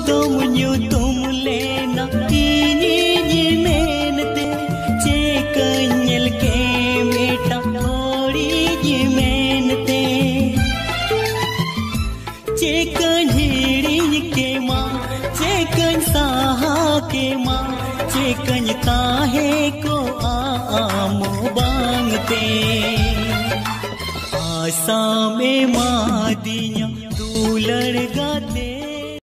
तुम यूं तुम लेना इन्हीं मेहनते चेकल के बेटा थोड़ी जी मेहनते चेकन हिड़ी के माँ चेकन साहा के माँ चेकन काहे को आमो बांगते आसा में माँ दिया दूलड़ गाते।